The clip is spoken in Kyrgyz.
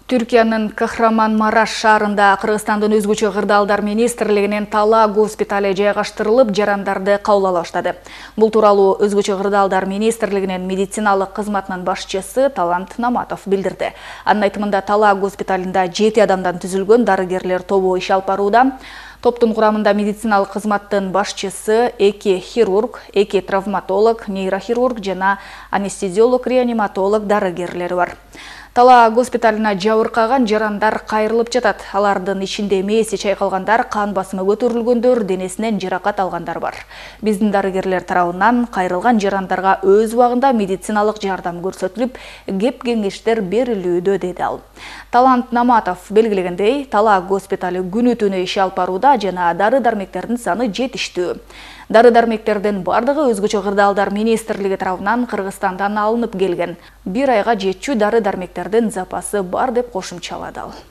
Түркиянын Кахраманмараш шаарында Кыргызстандын өзгөчө кырдаалдар министрлигинен Талаа Госпиталы жайгаштырылып, жарандарды кабыл ала баштады. Бул тууралуу өзгөчө кырдаалдар министрлигинин медициналык кызматынын башчысы Талант Наматов билдирди. Анын айтымында Талаа Госпиталында 7 адамдан түзүлгөн дарыгерлер тобу иш алып барууда. Топтун курамында медициналык кызматтын башчысы, 2 хирург, 2 травматолог, нейрохирург жана анестезиолог, реаниматолог дарыгерлери бар. Талаа госпиталына жабыркаган жарандар кайрылып жатат. Алардын ичинде мээси чайкалгандар, кан басымы көтөрүлгөндөр, денесинен жаракат алгандар бар. Биздин дарыгерлер тарабынан кайрылган жарандарга өз убагында медициналык жардам көрсөтүлүп, кеп кеңештер берилүүдө, деди ал. Талант Наматов белгилегендей, Талаа госпиталы күнү-түнү иш алып барууда жана дары-дармектердин саны жетиштүү. Дары-дармектердин бардыгы өзгөчө кырдаалдар министрлиги тарабынан Кыргызстандан алынып келген. 1 айга жетчү дары-дармектердин запасы бар деп кошумчалады ал.